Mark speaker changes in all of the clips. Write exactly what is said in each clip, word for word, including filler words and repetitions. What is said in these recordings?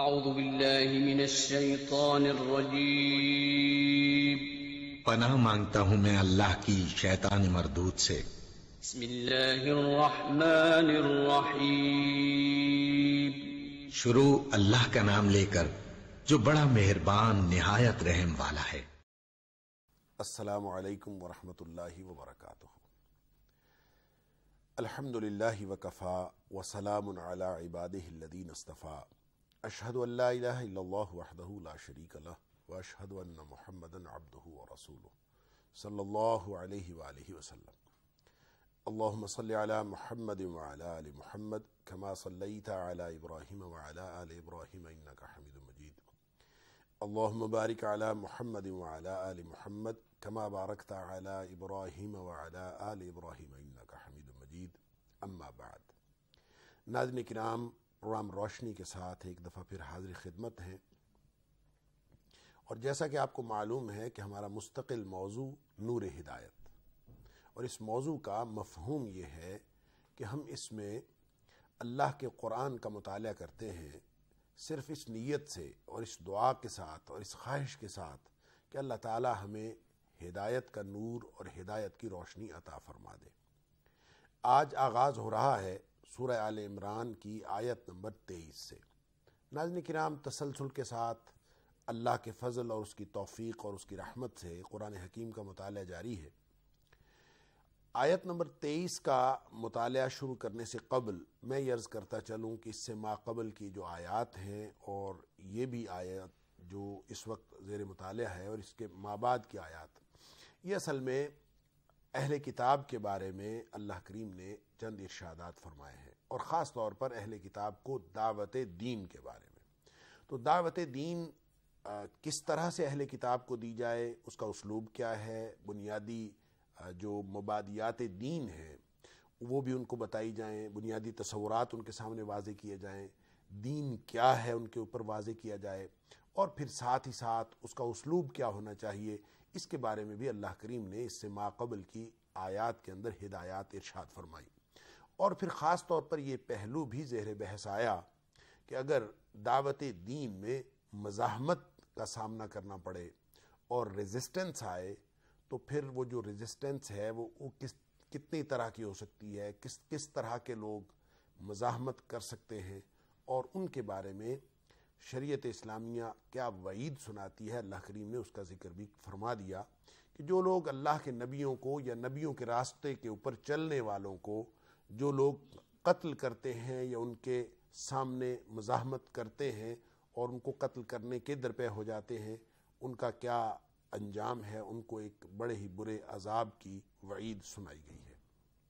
Speaker 1: اعوذ باللہ من الشیطان الرجیم
Speaker 2: پناہ مانگتا ہوں میں اللہ کی شیطان مردود سے۔
Speaker 1: بسم اللہ الرحمن الرحیم
Speaker 2: شروع اللہ کا نام لے کر جو بڑا مہربان نہایت رحم والا ہے۔
Speaker 3: السلام علیکم ورحمۃ اللہ وبرکاتہ۔ الحمد للہ وکفا وسلام علی عبادہ الذین اصطفیٰ، اشہد ان لا الہ الا اللہ وحدہ لا شریک لہ واشہد ان محمدا عبدہ ورسولہ صلی اللہ علیہ وآلہ وسلم۔ اللہم صلی علی محمد وعلی آل محمد کما صلیت علی ابراہیم وعلی آل ابراہیم انک حمید مجید۔ اللہم بارک علی محمد وعلی آل محمد کما بارکت علی ابراہیم وعلی آل ابراہیم انک حمید مجید، اما بعد۔ ناظرین کرام، پروگرام روشنی کے ساتھ ایک دفعہ پھر حاضر خدمت ہیں، اور جیسا کہ آپ کو معلوم ہے کہ ہمارا مستقل موضوع نور ہدایت، اور اس موضوع کا مفہوم یہ ہے کہ ہم اس میں اللہ کے قرآن کا مطالعہ کرتے ہیں صرف اس نیت سے اور اس دعا کے ساتھ اور اس خواہش کے ساتھ کہ اللہ تعالی ہمیں ہدایت کا نور اور ہدایت کی روشنی عطا فرما دے۔ آج آغاز ہو رہا ہے سورہ آل عمران کی آیت نمبر تیئیس سے۔ ناظرین کرام، تسلسل کے ساتھ اللہ کے فضل اور اس کی توفیق اور اس کی رحمت سے قرآن حکیم کا مطالعہ جاری ہے۔ آیت نمبر تیئیس کا مطالعہ شروع کرنے سے قبل میں یہ عرض کرتا چلوں کہ اس سے ما قبل کی جو آیات ہیں اور یہ بھی آیت جو اس وقت زیر مطالعہ ہے اور اس کے ما بعد کی آیات، یہ اصل میں اہل کتاب کے بارے میں اللہ کریم نے چند ارشادات فرمائے ہیں، اور خاص طور پر اہل کتاب کو دعوت دین کے بارے میں۔ تو دعوت دین کس طرح سے اہل کتاب کو دی جائے، اس کا اسلوب کیا ہے، بنیادی جو مبادیات دین ہیں وہ بھی ان کو بتائی جائیں، بنیادی تصورات ان کے سامنے واضح کیے جائیں، دین کیا ہے ان کے اوپر واضح کیا جائے، اور پھر ساتھ ہی ساتھ اس کا اسلوب کیا ہونا چاہیے، اس کے بارے میں بھی اللہ کریم نے اس سے ما قبل کی آیات کے اندر ہدایات ارشاد فرمائی۔ اور پھر خاص طور پر یہ پہلو بھی زیر بحث آیا کہ اگر دعوت دین میں مزاحمت کا سامنا کرنا پڑے اور ریزسٹنس آئے تو پھر وہ جو ریزسٹنس ہے وہ کس کتنی طرح کی ہو سکتی ہے، کس کس طرح کے لوگ مزاحمت کر سکتے ہیں، اور ان کے بارے میں شریعت اسلامیہ کیا وعید سناتی ہے۔ اللہ کریم نے اس کا ذکر بھی فرما دیا کہ جو لوگ اللہ کے نبیوں کو یا نبیوں کے راستے کے اوپر چلنے والوں کو جو لوگ قتل کرتے ہیں یا ان کے سامنے مزاحمت کرتے ہیں اور ان کو قتل کرنے کے درپے ہو جاتے ہیں، ان کا کیا انجام ہے، ان کو ایک بڑے ہی برے عذاب کی وعید سنائی گئی ہے۔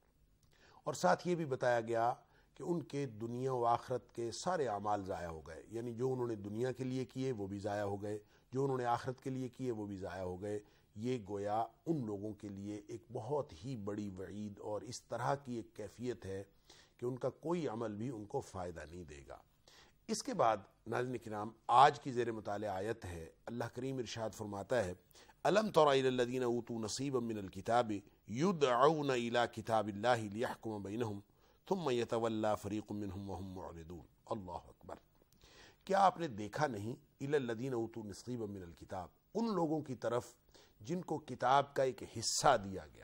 Speaker 3: اور ساتھ یہ بھی بتایا گیا کہ ان کے دنیا و آخرت کے سارے اعمال ضائع ہو گئے، یعنی جو انہوں نے دنیا کے لیے کیے وہ بھی ضائع ہو گئے، جو انہوں نے آخرت کے لیے کیے وہ بھی ضائع ہو گئے۔ یہ گویا ان لوگوں کے لیے ایک بہت ہی بڑی وعید اور اس طرح کی ایک کیفیت ہے کہ ان کا کوئی عمل بھی ان کو فائدہ نہیں دے گا۔ اس کے بعد ناظرین کرام، آج کی زیر مطالعہ آیت ہے، اللہ کریم ارشاد فرماتا ہے: الم تر الی الذین اوتوا نصیبا من الکتاب یدعون الی کتاب اللہ لیحکم بینہم ثم یتولی فریق منہم وہم معرضون۔ اللہ اکبر! کیا آپ نے دیکھا نہیں الی الذین اوتوا نصیبا من الکتاب، ان لوگوں کی طرف جن کو کتاب کا ایک حصہ دیا گیا،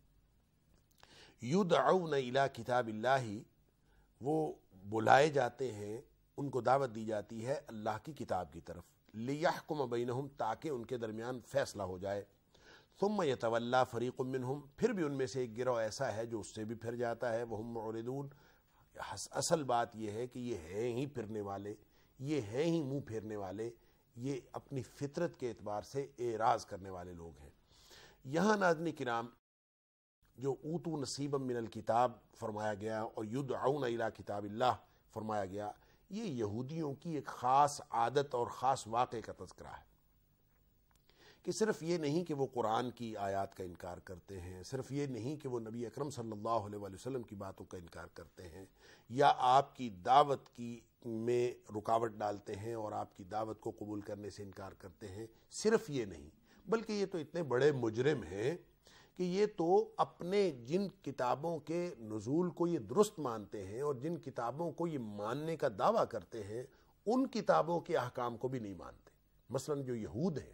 Speaker 3: یدعون الی کتاب اللہ، وہ بلائے جاتے ہیں، ان کو دعوت دی جاتی ہے اللہ کی کتاب کی طرف، لیحکم بینہم، تاکہ ان کے درمیان فیصلہ ہو جائے، ثم یتولی فریق منہم، پھر بھی ان میں سے ایک گروہ ایسا ہے جو اس سے بھی پھر جاتا ہے، وہم معرضون۔ اصل بات یہ ہے کہ یہ ہیں ہی پھرنے والے، یہ ہیں ہی منہ پھیرنے والے، یہ اپنی فطرت کے اعتبار سے اعراض کرنے والے لوگ ہیں۔ یہاں ناظرین کرام جو اوتو نصیبا من الکتاب فرمایا گیا اور یدعون الی کتاب اللہ فرمایا گیا، یہ یہودیوں کی ایک خاص عادت اور خاص واقعے کا تذکرہ ہے کہ صرف یہ نہیں کہ وہ قرآن کی آیات کا انکار کرتے ہیں، صرف یہ نہیں کہ وہ نبی اکرم صلی اللہ علیہ وآلہ وسلم کی باتوں کا انکار کرتے ہیں یا آپ کی دعوت کی میں رکاوٹ ڈالتے ہیں اور آپ کی دعوت کو قبول کرنے سے انکار کرتے ہیں، صرف یہ نہیں، بلکہ یہ تو اتنے بڑے مجرم ہیں کہ یہ تو اپنے جن کتابوں کے نزول کو یہ درست مانتے ہیں اور جن کتابوں کو یہ ماننے کا دعویٰ کرتے ہیں ان کتابوں کے احکام کو بھی نہیں مانتے. مثلا جو یہود ہیں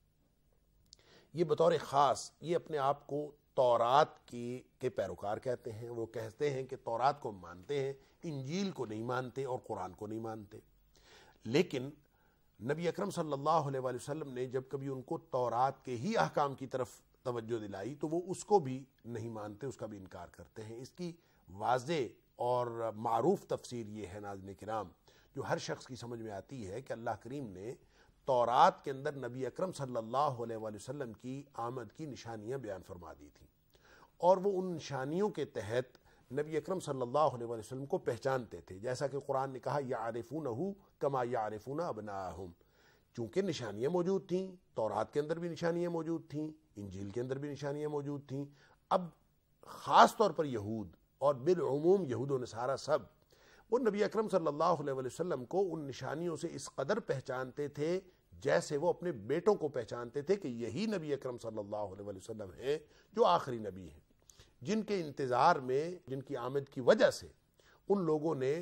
Speaker 3: یہ بطور خاص یہ اپنے آپ کو تورات کی کے پیروکار کہتے ہیں. وہ کہتے ہیں کہ تورات کو مانتے ہیں، انجیل کو نہیں مانتے اور قرآن کو نہیں مانتے. لیکن نبی اکرم صلی اللہ علیہ وآلہ وسلم نے جب کبھی ان کو تورات کے ہی احکام کی طرف توجہ دلائی تو وہ اس کو بھی نہیں مانتے، اس کا بھی انکار کرتے ہیں. اس کی واضح اور معروف تفسیر یہ ہے ناظرین کرام، جو ہر شخص کی سمجھ میں آتی ہے، کہ اللہ کریم نے تورات کے اندر نبی اکرم صلی اللہ علیہ وآلہ وسلم کی آمد کی نشانیاں بیان فرما دی تھیں، اور وہ ان نشانیوں کے تحت نبی اکرم صلی اللہ علیہ وآلہ وسلم کو پہچانتے تھے. جیسا کہ قرآن نے کہا یعرفونہ کما یعرفون ابناءہم، چونکہ نشانیاں موجود تھیں، تورات کے اندر بھی نشانیاں موجود تھیں، انجیل کے اندر بھی نشانیاں موجود تھیں. اب خاص طور پر یہود اور بالعموم یہود و نصارہ سب وہ نبی اکرم صلی اللہ علیہ وآلہ وسلم کو ان نشانیوں سے اس قدر پہچانتے تھے جیسے وہ اپنے بیٹوں کو پہچانتے تھے کہ یہی نبی اکرم صلی اللہ علیہ وآلہ وسلم ہیں جو آخری نبی ہیں، جن کے انتظار میں، جن کی آمد کی وجہ سے ان لوگوں نے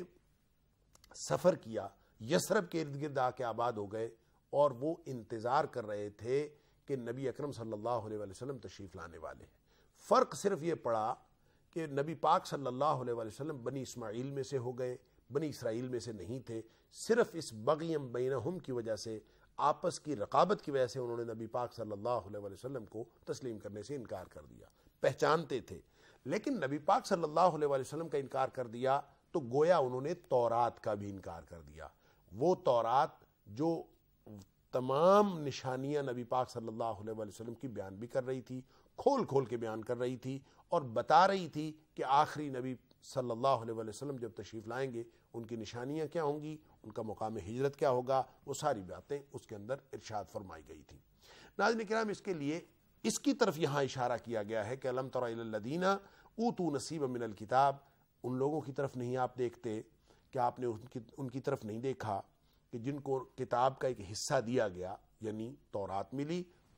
Speaker 3: سفر کیا، یثرب کے ارد گرد آ کے آباد ہو گئے، اور وہ انتظار کر رہے تھے کہ نبی اکرم صلی اللہ علیہ وآلہ وسلم تشریف لانے والے ہیں. فرق صرف یہ پڑا کہ نبی پاک صلی اللہ علیہ وآلہ وسلم بنی اسماعیل میں سے ہو گئے، بنی اسرائیل میں سے نہیں تھے. صرف اس بغیم بینہم کی وجہ سے، آپس کی رقابت کی وجہ سے انہوں نے نبی پاک صلی اللہ علیہ وآلہ وسلم کو تسلیم کرنے سے انکار کر دیا. پہچانتے تھے لیکن نبی پاک صلی اللہ علیہ وآلہ وسلم کا انکار کر دیا تو گویا انہوں نے تورات کا بھی انکار کر دیا. وہ تورات جو تمام نشانیاں نبی پاک صلی اللہ علیہ وآلہ وسلم کی بیان بھی کر رہی تھی، کھول کھول کے بیان کر رہی تھی، اور بتا رہی تھی کہ آخری نبی صلی اللہ علیہ وآلہ وسلم جب تشریف لائیں گے ان کی نشانیاں کیا ہوں گی، ان کا مقام ہجرت کیا ہوگا، وہ ساری باتیں اس کے اندر ارشاد فرمائی گئی تھی. ناظرین کرام، اس کے لیے اس کی طرف یہاں اشارہ کیا گیا ہے کہ الم تر الی الذین اوتوا نصیبا من الکتاب، ان لوگوں کی طرف نہیں آپ دیکھتے، کہ آپ نے ان کی ان کی طرف نہیں دیکھا کہ جن کو کتاب کا ایک حصہ دیا گیا، یعنی تورات ملی.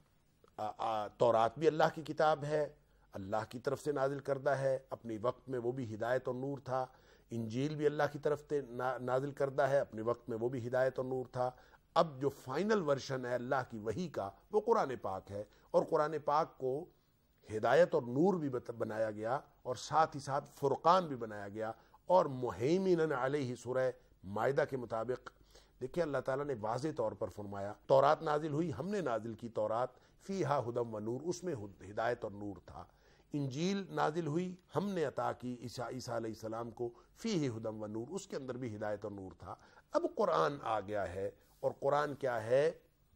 Speaker 3: تورات بھی اللہ کی کتاب ہے، اللہ کی طرف سے نازل کردہ ہے، اپنے وقت میں وہ بھی ہدایت اور نور تھا. انجیل بھی اللہ کی طرف سے نازل کردہ ہے، اپنے وقت میں وہ بھی ہدایت اور نور تھا. اب جو فائنل ورژن ہے اللہ کی وحی کا وہ قرآن پاک ہے، اور قرآن پاک کو ہدایت اور نور بھی بنایا گیا، اور ساتھ ہی ساتھ فرقان بھی بنایا گیا. اور مہیمن علیہ سورہ مائدہ کے مطابق دیکھیں اللہ تعالیٰ نے واضح طور پر فرمایا تورات نازل ہوئی، ہم نے نازل کی تورات، فیہا ہدی و نور، اس میں ہدایت اور نور تھا. انجیل نازل ہوئی، ہم نے عطا کی عیسیٰ عیسیٰ علیہ السلام کو، فیہ ہدی و نور، اس کے اندر بھی ہدایت اور نور تھا. اب قرآن آ گیا ہے، اور قرآن کیا ہے؟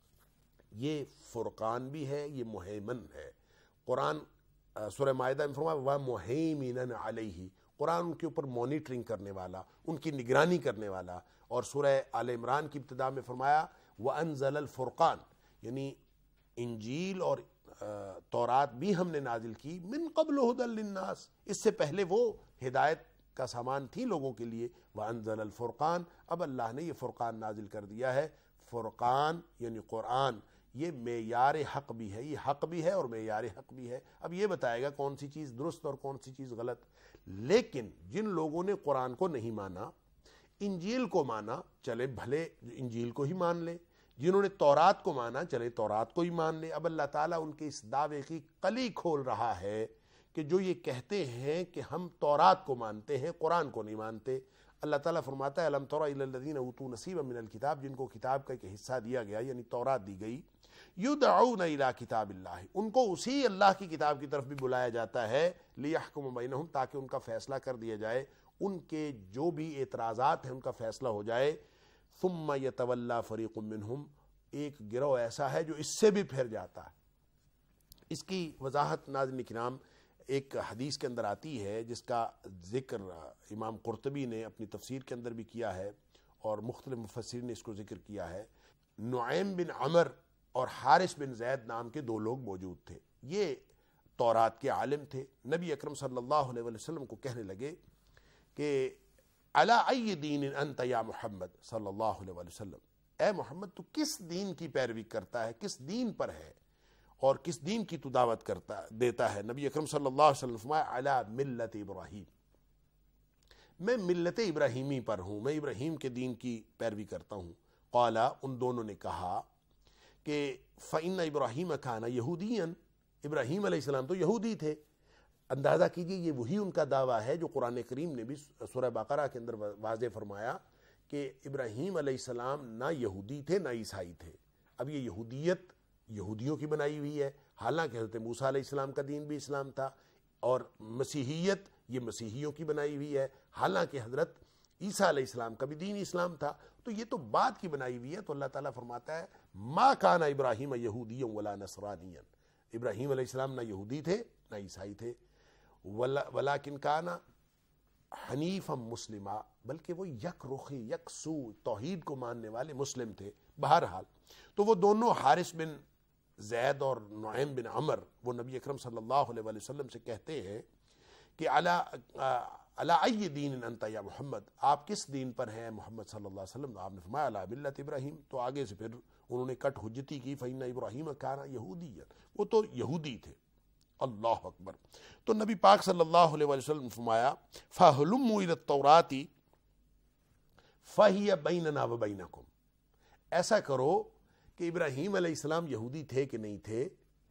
Speaker 3: یہ فرقان بھی ہے، یہ مہیمن ہے. قرآن سورہ مائدہ میں فرمایا وَمُهَيْمِنًا عَلَيْهِ، قرآن ان کے اوپر مانیٹرنگ کرنے والا، ان کی نگرانی کرنے والا. اور سورہ آل عمران کی ابتدا میں فرمایا وَأَنزَلَ الْفُرْقَانَ، یعنی انجیل اور تورات بھی ہم نے نازل کی، من قبل ھدی للناس، اس سے پہلے وہ ہدایت کا سامان تھی لوگوں کے لیے. وَأَنزَلَ الْفُرْقَانَ، اب اللہ نے یہ فرقان نازل کر دیا ہے. فرقان یعنی قرآن، یہ معیار حق بھی ہے، یہ حق بھی ہے اور معیار حق بھی ہے. اب یہ بتائے گا کون سی چیز درست اور کون سی چیز غلط. لیکن جن لوگوں نے قرآن کو نہیں مانا، انجیل کو مانا، چلے بھلے انجیل کو ہی مان لے. جنہوں نے تورات کو مانا، چلے تورات کو ہی مان لے. اب اللہ تعالیٰ ان کے اس دعوے کی کلی کھول رہا ہے کہ جو یہ کہتے ہیں کہ ہم تورات کو مانتے ہیں، قرآن کو نہیں مانتے. اللہ تعالیٰ فرماتا ہے الم تر الی الذین اوتوا نصیبا من الکتاب، جن کو کتاب کا ایک حصہ دیا گیا یعنی تورات دی گئی، یدعون الی کتاب اللہ، ان کو اسی اللہ کی کتاب کی طرف بھی بلایا جاتا ہے، لیحکم بینہم، تاکہ ان کا فیصلہ کر دیا جائے، ان کے جو بھی اعتراضات ہیں ان کا فیصلہ ہو جائے. ثم یتولی فریق منہم، ایک گروہ ایسا ہے جو اس سے بھی پھر جاتا ہے. اس کی وضاحت ناظرین کرام ایک حدیث کے اندر آتی ہے جس کا ذکر امام قرطبی نے اپنی تفسیر کے اندر بھی کیا ہے، اور مختلف مفسرین نے اس کو ذکر کیا ہے. نعیم بن عمر اور حارث بن زید نام کے دو لوگ موجود تھے. یہ تورات کے عالم تھے. نبی اکرم صلی اللہ علیہ وسلم کو کہنے لگے کہ علی ای دین انت یا محمد صلی اللہ علیہ وسلم، اے محمد تو کس دین کی پیروی کرتا ہے، کس دین پر ہے اور کس دین کی تو دعوت کرتا دیتا ہے. نبی اکرم صلی اللہ علیہ وسلم فرمایا علی ملت ابراہیم، میں ملت ابراہیمی پر ہوں، میں ابراہیم کے دین کی پیروی کرتا ہوں۔ قالا، ان دونوں نے کہا کہ فَإِنَّ إِبْرَاهِيمَ كَانَ يَهُودِيًّا، ابراہیم علیہ السلام تو یہودی تھے۔ اندازہ کیجئے یہ وہی ان کا دعویٰ ہے جو قرآن کریم نے بھی سورہ بقرہ کے اندر واضح فرمایا کہ ابراہیم علیہ السلام نہ یہودی تھے نہ عیسائی تھے۔ اب یہ یہودیت یہودیوں کی بنائی ہوئی ہے، حالانکہ حضرت موسیٰ علیہ السلام کا دین بھی اسلام تھا، اور مسیحیت یہ مسیحیوں کی بنائی ہوئی ہے، حالانکہ حضرت عیسیٰ علیہ السلام کا بھی دین اسلام تھا۔ تو یہ تو بعد کی بنائی ہوئی ہے۔ تو اللہ تعالیٰ فرماتا ہے ما کان ابراہیم یہودیا ولا نصرانیا، ابراہیم علیہ السلام نہ یہودی تھے نہ عیسائی تھے، ولیکن کان حنیفا مسلما، بلکہ وہ یک رخی یک سو توحید کو ماننے والے مسلم تھے۔ بہرحال تو وہ دونوں حارث بن زید اور نعیم بن عمر وہ نبی اکرم صلی اللہ علیہ وسلم سے کہتے ہیں کہ علی ای دین انت یا محمد، آپ کس دین پر ہیں محمد صلی اللہ علیہ وسلم؟ آپ نے فرمایا علی ملت ابراہیم۔ تو آگے سے پھر انہوں نے کٹ حجتی کی، فإن ابراہیم کان یہودیا، وہ تو یہودی تھے۔ اللہ اکبر۔ تو نبی پاک صلی اللہ علیہ وسلم نے فرمایا فَهُلُمُّوا إِلَى التَّوْرَاةِ فَهِيَ بَيْنَنَا وَبَيْنَكُمْ، ایسا کرو کہ ابراہیم علیہ السلام یہودی تھے کہ نہیں تھے،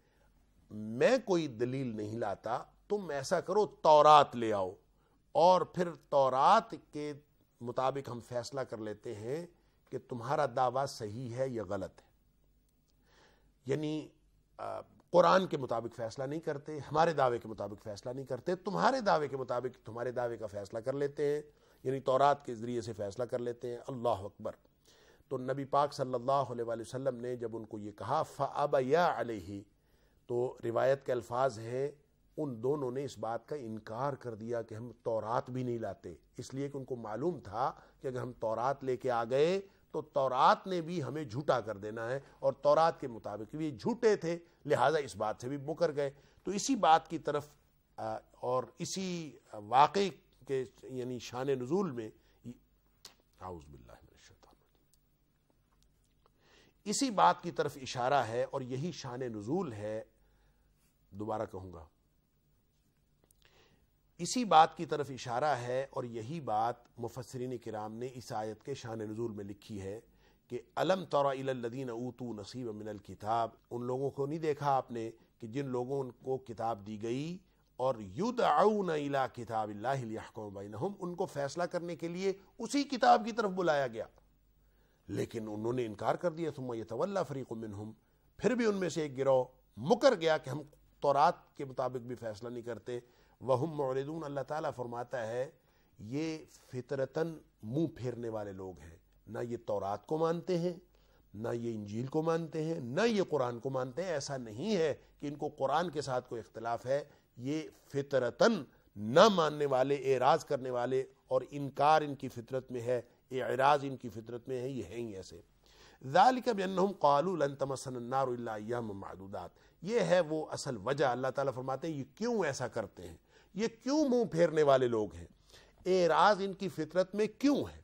Speaker 3: میں کوئی دلیل نہیں لاتا، تم ایسا کرو تورات لے آؤ، اور پھر تورات کے مطابق ہم فیصلہ کر لیتے ہیں کہ تمہارا دعویٰ صحیح ہے یا غلط ہے۔ یعنی قرآن کے مطابق فیصلہ نہیں کرتے، ہمارے دعوے کے مطابق فیصلہ نہیں کرتے، تمہارے دعوے کے مطابق تمہارے دعوے کا فیصلہ کر لیتے ہیں، یعنی تورات کے ذریعے سے فیصلہ کر لیتے ہیں۔ اللہ اکبر۔ تو نبی پاک صلی اللہ علیہ وآلہ وسلم نے جب ان کو یہ کہا فَأَبَيَا عَلَيْهِ، تو روایت کے الفاظ ہیں ان دونوں نے اس بات کا انکار کر دیا کہ ہم تورات بھی نہیں لاتے، اس لیے کہ ان کو معلوم تھا کہ اگر ہم تورات لے کے آ گئے تو تورات نے بھی ہمیں جھوٹا کر دینا ہے، اور تورات کے مطابق بھی جھوٹے تھے، لہٰذا اس بات سے بھی مکر گئے۔ تو اسی بات کی طرف اور اسی واقعے کے یعنی شان نزول میں اعوذ باللہ من الشیطان الرجیم، اسی بات کی طرف اشارہ ہے، اور یہی شان نزول ہے، دوبارہ کہوں گا، اسی بات کی طرف اشارہ ہے، اور یہی بات مفسرین کرام نے اس آیت کے شان نزول میں لکھی ہے کہ الم تر الی الذین اوتوا نصیبا من الکتاب، ان لوگوں کو نہیں دیکھا آپ نے کہ جن لوگوں کو کتاب دی گئی، اور یدعون الی کتاب اللہ لیحکم بینہم، ان کو فیصلہ کرنے کے لیے اسی کتاب کی طرف بلایا گیا، لیکن انہوں نے انکار کر دیا۔ ثم یتولی فریق منہم، پھر بھی ان میں سے ایک گروہ مکر گیا کہ ہم تورات کے مطابق بھی فیصلہ نہیں کرتے۔ وہم معرضون، اللہ تعالیٰ فرماتا ہے یہ فطرتاً منہ پھیرنے والے لوگ ہیں، نہ یہ تورات کو مانتے ہیں، نہ یہ انجیل کو مانتے ہیں، نہ یہ قرآن کو مانتے ہیں۔ ایسا نہیں ہے کہ ان کو قرآن کے ساتھ کوئی اختلاف ہے، یہ فطرتاً نہ ماننے والے، اعراض کرنے والے، اور انکار ان کی فطرت میں ہے، اعراض ان کی فطرت میں ہے، یہ ہیں ہی ایسے۔ ذالک بانہم قالوا لن تمسنا النار الا ایاما معدودات، یہ ہے وہ اصل وجہ۔ اللہ تعالیٰ فرماتے ہیں یہ کیوں ایسا کرتے ہیں، یہ کیوں منہ پھیرنے والے لوگ ہیں، اعراض ان کی فطرت میں کیوں ہے،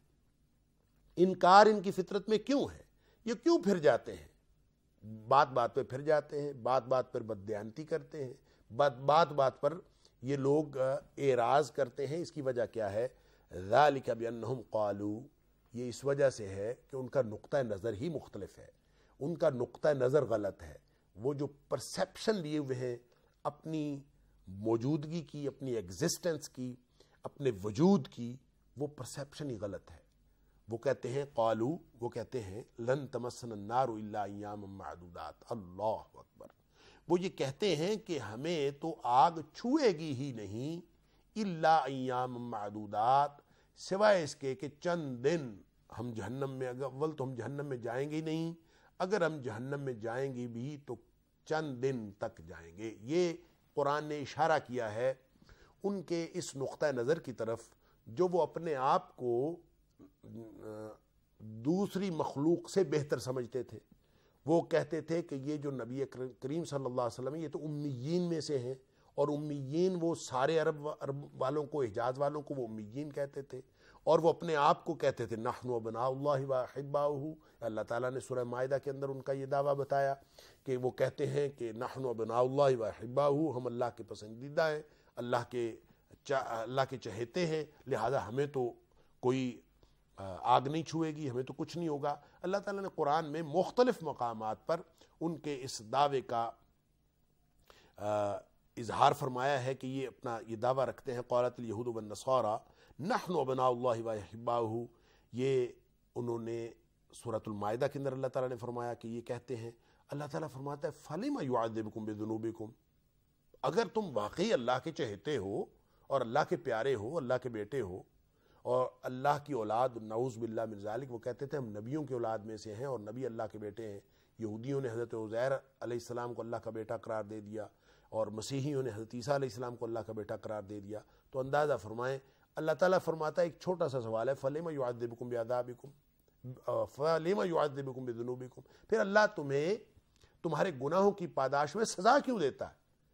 Speaker 3: انکار ان کی فطرت میں کیوں ہے، یہ کیوں پھر جاتے ہیں، بات بات پہ پھر جاتے ہیں، بات بات پر بددیانتی کرتے ہیں، بات بات بات پر یہ لوگ اعراض کرتے ہیں۔ اس کی وجہ کیا ہے؟ ذالک بانہم قالوا، یہ اس وجہ سے ہے کہ ان کا نقطہ نظر ہی مختلف ہے، ان کا نقطہ نظر غلط ہے، وہ جو پرسیپشن لیے ہوئے ہیں اپنی موجودگی کی، اپنی ایگزسٹنس کی، اپنے وجود کی، وہ پرسیپشن ہی غلط ہے۔ وہ کہتے ہیں قالو، وہ کہتے ہیں لن تمسنا النار الا ایاما معدودات، اللہ اکبر، وہ یہ کہتے ہیں کہ ہمیں تو آگ چھوئے گی ہی نہیں، الا ایاما معدودات، سوائے اس کے کہ چند دن ہم جہنم میں، اول تو ہم جہنم میں جائیں گے نہیں، اگر ہم جہنم میں جائیں گے بھی تو چند دن تک جائیں گے۔ یہ قرآن نے اشارہ کیا ہے ان کے اس نقطہ نظر کی طرف جو وہ اپنے آپ کو دوسری مخلوق سے بہتر سمجھتے تھے۔ وہ کہتے تھے کہ یہ جو نبی کریم صلی اللہ علیہ وسلم یہ تو امیین میں سے ہیں، اور امیین وہ سارے عرب عرب والوں کو، حجاز والوں کو وہ امیین کہتے تھے، اور وہ اپنے آپ کو کہتے تھے نحن ابناء اللہ واحباؤہ۔ اللہ تعالیٰ نے سورہ مائدہ کے اندر ان کا یہ دعویٰ بتایا کہ وہ کہتے ہیں کہ نحن ابناء اللہ واحباؤہ، ہم اللہ کے پسندیدہ ہیں، اللہ کے اللہ کے چہیتے ہیں لہذا ہمیں تو کوئی آگ نہیں چھوئے گی، ہمیں تو کچھ نہیں ہوگا۔ اللہ تعالیٰ نے قرآن میں مختلف مقامات پر ان کے اس دعوے کا اظہار فرمایا ہے کہ یہ اپنا یہ دعویٰ رکھتے ہیں، قالت الیہود والنصارى نحن ابناء اللہ واحباؤہ، یہ انہوں نے سورۃ المائدہ کے اندر اللہ تعالیٰ نے فرمایا کہ یہ کہتے ہیں۔ اللہ تعالیٰ فرماتا ہے فَلِمَ يُعَذِّبُكُم بِذُنُوبِكُم، اگر تم واقعی اللہ کے چہیتے ہو اور اللہ کے پیارے ہو، اللہ کے بیٹے ہو اور اللہ کی اولاد، نعوذ باللہ من ذالک، وہ کہتے تھے ہم نبیوں کی اولاد میں سے ہیں اور نبی اللہ کے بیٹے ہیں۔ یہودیوں نے حضرت عزیر علیہ السلام کو اللہ کا بیٹا قرار دے دیا اور مسیحیوں نے حضرت عیسیٰ علیہ السلام کو اللہ کا بیٹا قرار دے دیا۔ تو اندازہ فرمائیں، اللہ تعالیٰ فرماتا ہے ایک چھوٹا سا سوال ہے، فَلِمَ يُعَذِّبُكُم بِعَذَابِكُم فَلِمَ يُعَذِّبُكُم بِذُنُوبِكُم، پھر اللہ تمہیں تمہارے گناہوں کی پاداش میں سزا کیوں دیتا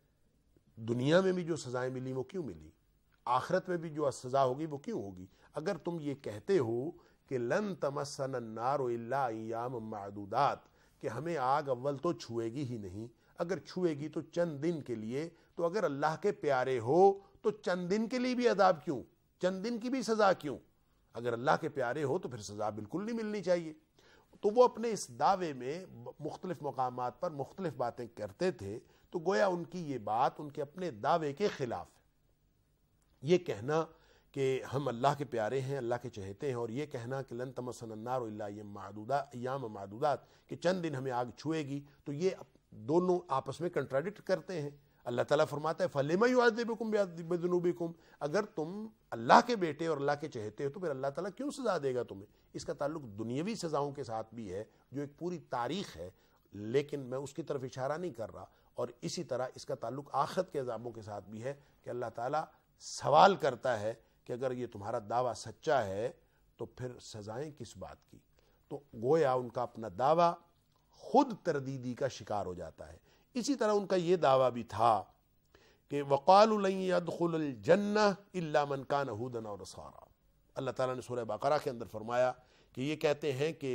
Speaker 3: ہے؟ دنیا میں بھی جو سزائیں ملی وہ کیوں ملی، آخرت میں بھی جو سزا ہوگی وہ کیوں ہوگی؟ اگر تم یہ کہتے ہو کہ لن تمسنا النار الا ایام معدودات، کہ ہمیں آگ اول تو چھوئے گی ہی نہیں، اگر چھوئے گی تو چند دن کے لیے، تو اگر اللہ کے پیارے ہو تو چند دن کے لیے بھی عذاب کیوں، چند دن کی بھی سزا کیوں؟ اگر اللہ کے پیارے ہو تو پھر سزا بالکل نہیں ملنی چاہیے۔ تو وہ اپنے اس دعوے میں مختلف مقامات پر مختلف باتیں کرتے تھے، تو گویا ان کی یہ بات ان کے اپنے دعوے کے خلاف ہے۔ یہ کہنا کہ ہم اللہ کے پیارے ہیں، اللہ کے چہیتے ہیں، اور یہ کہنا کہ لن تمسنا النار الا ایام معدودات، کہ چند دن ہمیں آگ چھوئے گی، تو یہ دونوں آپس میں کنٹراڈکٹ کرتے ہیں۔ اللہ تعالیٰ فرماتا ہے فَلِمَ يُعَذِّبُكُم بِذُنُوبِكُم، اگر تم اللہ کے بیٹے اور اللہ کے چہیتے ہو تو پھر اللہ تعالیٰ کیوں سزا دے گا تمہیں؟ اس کا تعلق دنیاوی سزاؤں کے ساتھ بھی ہے جو ایک پوری تاریخ ہے، لیکن میں اس کی طرف اشارہ نہیں کر رہا، اور اسی طرح اس کا تعلق آخرت کے عذابوں کے ساتھ بھی ہے کہ اللہ تعالیٰ سوال کرتا ہے کہ اگر یہ تمہارا دعویٰ سچا ہے تو پھر سزائیں کس بات کی؟ تو گویا ان کا اپنا دعویٰ خود تردیدی کا شکار ہو جاتا ہے۔ اسی طرح ان کا یہ دعویٰ بھی تھا کہ وَقَالُوا لَن يَدْخُلَ الْجَنَّةَ إِلَّا مَنْ كَانَ هُودًا أَوْ نَصَارَىٰ، اللہ تعالیٰ نے سورہ بقرہ کے اندر فرمایا کہ یہ کہتے ہیں کہ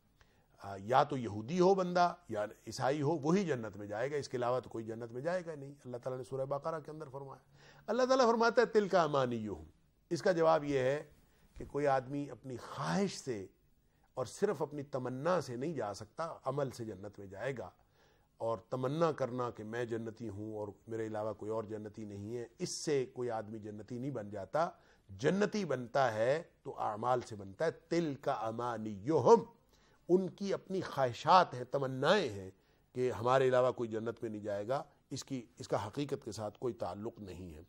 Speaker 3: یا تو یہودی ہو بندہ یا عیسائی ہو وہی جنت میں جائے گا، اس کے علاوہ تو کوئی جنت میں جائے گا نہیں۔ اللہ تعالیٰ نے سورہ بقرہ کے اندر فرمایا۔ اللہ تعالیٰ فرماتا ہے تِلْكَ أَمَانِيُّهُمْ، اس کا جواب یہ ہے کہ کوئی آدمی اپنی خواہش سے اور صرف اپنی تمنا سے نہیں جا سکتا، عمل سے جنت میں جائے گا، اور تمنا کرنا کہ میں جنتی ہوں اور میرے علاوہ کوئی اور جنتی نہیں ہے، اس سے کوئی آدمی جنتی نہیں بن جاتا۔ جنتی بنتا ہے تو اعمال سے بنتا ہے۔ تِلْكَ أَمَانِيُّهُمْ، ان کی اپنی خواہشات ہیں، تمنائیں ہیں کہ ہمارے علاوہ کوئی جنت میں نہیں جائے گا، اس کی اس کا حقیقت کے ساتھ کوئی تعلق نہیں ہے۔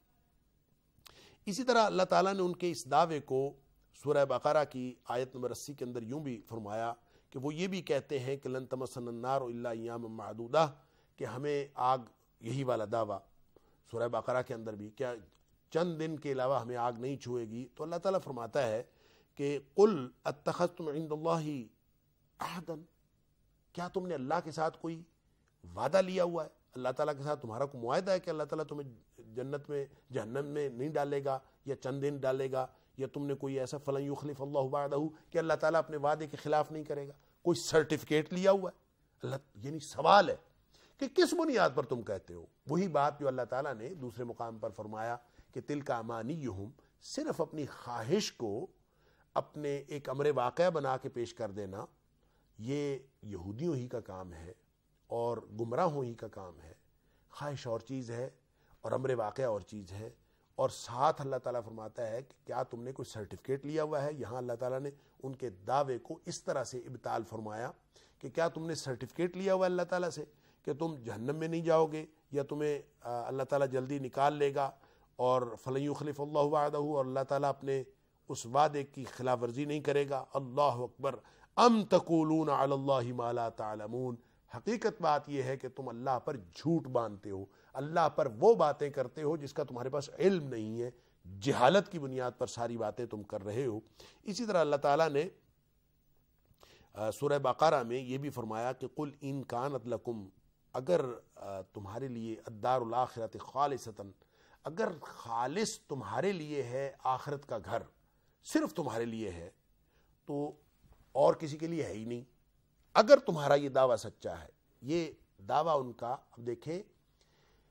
Speaker 3: اسی طرح اللہ تعالیٰ نے ان کے اس دعوے کو سورہ بقرہ کی آیت نمبر اسی کے اندر یوں بھی فرمایا کہ وہ یہ بھی کہتے ہیں کہ لن تمسنا النار الا ایام معدودہ، کہ ہمیں آگ، یہی والا دعویٰ سورہ بقرہ کے اندر بھی، کیا چند دن کے علاوہ ہمیں آگ نہیں چھوئے گی؟ تو اللہ تعالیٰ فرماتا ہے کہ قل اتخذتم عند اللہ عہدا، کیا تم نے اللہ کے ساتھ کوئی وعدہ لیا ہوا ہے؟ اللہ تعالیٰ کے ساتھ تمہارا کوئی معاہدہ ہے کہ اللہ تعالیٰ تمہیں جنت میں جہنم میں نہیں ڈالے گا یا چند دن ڈالے گا، یا تم نے کوئی ایسا فلن یخلف اللہ وعدہ کہ اللہ تعالیٰ اپنے وعدے کے خلاف نہیں کرے گا، کوئی سرٹیفکیٹ لیا ہوا ہے؟ اللہ یعنی سوال ہے کہ کس بنیاد پر تم کہتے ہو؟ وہی بات جو اللہ تعالیٰ نے دوسرے مقام پر فرمایا کہ تِلْكَ أَمَانِيُّهُمْ، صرف اپنی خواہش کو اپنے ایک امر واقعہ بنا کے پیش کر دینا، یہ یہودیوں ہی کا کام ہے اور گمراہوں ہی کا کام ہے۔ خواہش اور چیز ہے اور امر واقعہ اور چیز ہے، اور ساتھ اللہ تعالیٰ فرماتا ہے کہ کیا تم نے کوئی سرٹیفکیٹ لیا ہوا ہے؟ یہاں اللہ تعالیٰ نے ان کے دعوے کو اس طرح سے ابطال فرمایا کہ کیا تم نے سرٹیفکیٹ لیا ہوا ہے اللہ تعالیٰ سے کہ تم جہنم میں نہیں جاؤ گے، یا تمہیں اللہ تعالیٰ جلدی نکال لے گا، اور فلن یخلف اللہ وعدہ، اور اللہ تعالیٰ اپنے اس وعدے کی خلاف ورزی نہیں کرے گا۔ اللہ اکبر، ام تقولون علی اللہ ما لا تعلمون، حقیقت بات یہ ہے کہ تم اللہ پر جھوٹ باندھتے ہو، اللہ پر وہ باتیں کرتے ہو جس کا تمہارے پاس علم نہیں ہے، جہالت کی بنیاد پر ساری باتیں تم کر رہے ہو۔ اسی طرح اللہ تعالیٰ نے سورہ بقرہ میں یہ بھی فرمایا کہ قل ان کانت لکم، اگر تمہارے لیے الدار الاخرۃ خالصۃ، اگر خالص تمہارے لیے ہے آخرت کا گھر، صرف تمہارے لیے ہے، تو اور کسی کے لیے ہے ہی نہیں، اگر تمہارا یہ دعویٰ سچا ہے۔ یہ دعویٰ ان کا، اب دیکھیں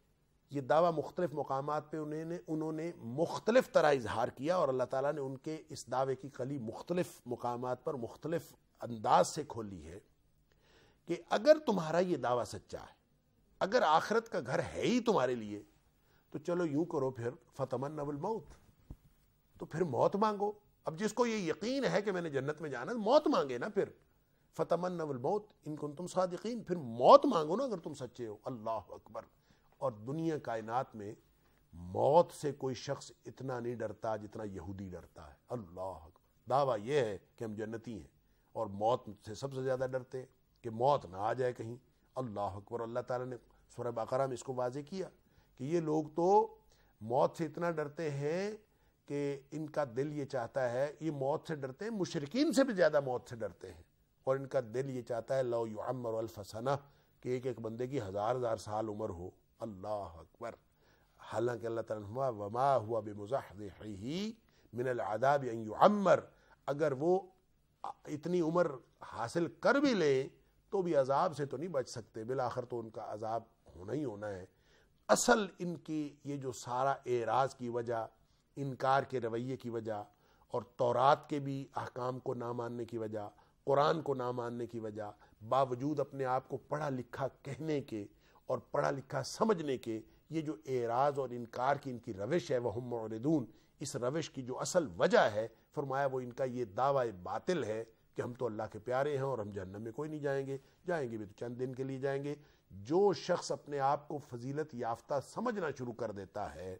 Speaker 3: یہ دعویٰ مختلف مقامات پہ انہوں نے انہوں نے مختلف طرح اظہار کیا، اور اللہ تعالیٰ نے ان کے اس دعوے کی کلی مختلف مقامات پر مختلف انداز سے کھولی ہے کہ اگر تمہارا یہ دعویٰ سچا ہے، اگر آخرت کا گھر ہے ہی تمہارے لیے، تو چلو یوں کرو پھر فتمنوا الموت، تو پھر موت مانگو۔ اب جس کو یہ یقین ہے کہ میں نے جنت میں جانا، موت مانگے نا، پھر فتمنوا الموت ان کنتم صادقین، پھر موت مانگو نا اگر تم سچے ہو۔ اللہ اکبر۔ اور دنیا کائنات میں موت سے کوئی شخص اتنا نہیں ڈرتا جتنا یہودی ڈرتا ہے۔ اللہ اکبر۔ دعویٰ یہ ہے کہ ہم جنتی ہیں، اور موت سے سب سے زیادہ ڈرتے ہیں کہ موت نہ آ جائے کہیں۔ اللہ اکبر۔ اللہ تعالیٰ نے سورہ بقرہ میں اس کو واضح کیا کہ یہ لوگ تو موت سے اتنا ڈرتے ہیں کہ ان کا دل یہ چاہتا ہے، یہ موت سے ڈرتے ہیں، مشرکین سے بھی زیادہ موت سے ڈرتے ہیں، اور ان کا دل یہ چاہتا ہے لو یعمر الف سنہ، کہ ایک ایک بندے کی ہزار ہزار سال عمر ہو۔ اللہ اکبر۔ حالانکہ اللہ تعالیٰ نے وما ہوا بمزحزحہ من العذاب ان یعمر، اگر وہ اتنی عمر حاصل کر بھی لیں تو بھی عذاب سے تو نہیں بچ سکتے، بالآخر تو ان کا عذاب ہونا ہی ہونا ہے۔ اصل ان کی یہ جو سارا اعراض کی وجہ، انکار کے رویے کی وجہ، اور تورات کے بھی احکام کو نہ ماننے کی وجہ، قرآن کو نہ ماننے کی وجہ، باوجود اپنے آپ کو پڑھا لکھا کہنے کے اور پڑھا لکھا سمجھنے کے، یہ جو اعراض اور انکار کی ان کی روش ہے، وہم معرضون، اس روش کی جو اصل وجہ ہے، فرمایا وہ ان کا یہ دعویٰ باطل ہے کہ ہم تو اللہ کے پیارے ہیں اور ہم جہنم میں کوئی نہیں جائیں گے، جائیں گے بھی تو چند دن کے لیے جائیں گے۔ جو شخص اپنے آپ کو فضیلت یافتہ سمجھنا شروع کر دیتا ہے،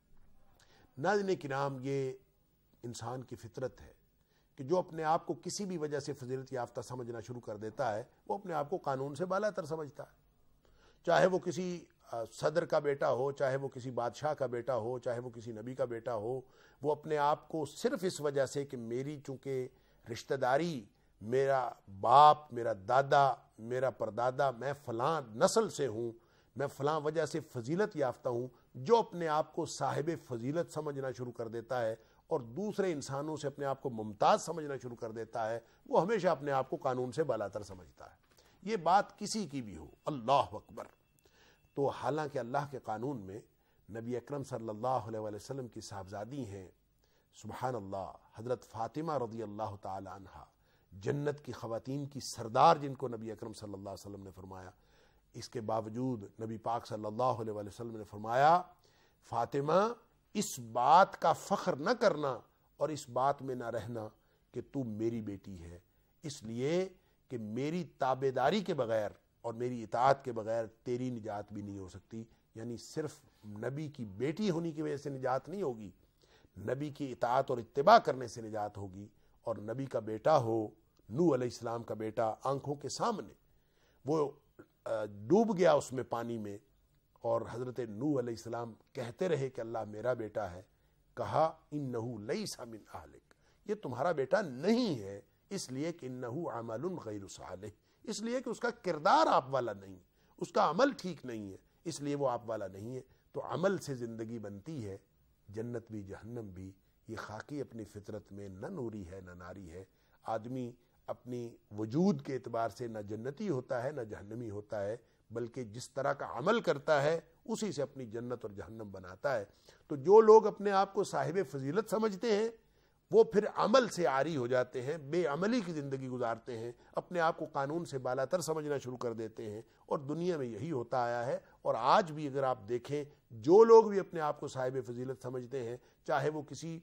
Speaker 3: ناظرین کرام، یہ انسان کی فطرت ہے کہ جو اپنے آپ کو کسی بھی وجہ سے فضیلت یافتہ سمجھنا شروع کر دیتا ہے، وہ اپنے آپ کو قانون سے بالا تر سمجھتا ہے، چاہے وہ کسی صدر کا بیٹا ہو، چاہے وہ کسی بادشاہ کا بیٹا ہو، چاہے وہ کسی نبی کا بیٹا ہو۔ وہ اپنے آپ کو صرف اس وجہ سے کہ میری چونکہ رشتہ داری، میرا باپ، میرا دادا، میرا پردادا، میں فلاں نسل سے ہوں، میں فلاں وجہ سے فضیلت یافتہ ہوں، جو اپنے آپ کو صاحب فضیلت سمجھنا شروع کر دیتا ہے اور دوسرے انسانوں سے اپنے آپ کو ممتاز سمجھنا شروع کر دیتا ہے، وہ ہمیشہ اپنے آپ کو قانون سے بالاتر سمجھتا ہے۔ یہ بات کسی کی بھی ہو۔ اللہ اکبر۔ تو حالانکہ اللہ کے قانون میں نبی اکرم صلی اللہ علیہ وآلہ وسلم کی صاحبزادی ہیں، سبحان اللہ، حضرت فاطمہ رضی اللہ تعالی عنہ، جنت کی خواتین کی سردار جن کو نبی اکرم صلی اللہ علیہ وسلم نے فرمایا، اس کے باوجود نبی پاک صلی اللہ علیہ وآلہ وسلم نے فرمایا فاطمہ اس بات کا فخر نہ کرنا اور اس بات میں نہ رہنا کہ تو میری بیٹی ہے، اس لیے کہ میری تابعداری کے بغیر اور میری اطاعت کے بغیر تیری نجات بھی نہیں ہو سکتی۔ یعنی صرف نبی کی بیٹی ہونے کی وجہ سے نجات نہیں ہوگی، نبی کی اطاعت اور اتباع کرنے سے نجات ہوگی۔ اور نبی کا بیٹا ہو، نوح علیہ السلام کا بیٹا، آنکھوں کے سامنے وہ ڈوب گیا اس میں پانی میں، اور حضرت نوح علیہ السلام کہتے رہے کہ اللہ میرا بیٹا ہے، کہا انہو لیس من اہلک، یہ تمہارا بیٹا نہیں ہے، اس لیے کہ انہو عمل غیر صالح، اس لیے کہ اس کا کردار آپ والا نہیں، اس کا عمل ٹھیک نہیں ہے، اس لیے وہ آپ والا نہیں ہے۔ تو عمل سے زندگی بنتی ہے، جنت بھی جہنم بھی۔ یہ خاکی اپنی فطرت میں نہ نوری ہے نہ ناری ہے۔ آدمی اپنی وجود کے اعتبار سے نہ جنتی ہوتا ہے نہ جہنمی ہوتا ہے، بلکہ جس طرح کا عمل کرتا ہے اسی سے اپنی جنت اور جہنم بناتا ہے۔ تو جو لوگ اپنے آپ کو صاحب فضیلت سمجھتے ہیں، وہ پھر عمل سے عاری ہو جاتے ہیں، بے عملی کی زندگی گزارتے ہیں، اپنے آپ کو قانون سے بالاتر سمجھنا شروع کر دیتے ہیں، اور دنیا میں یہی ہوتا آیا ہے۔ اور آج بھی اگر آپ دیکھیں، جو لوگ بھی اپنے آپ کو صاحب فضیلت سمجھتے ہیں، چاہے وہ کسی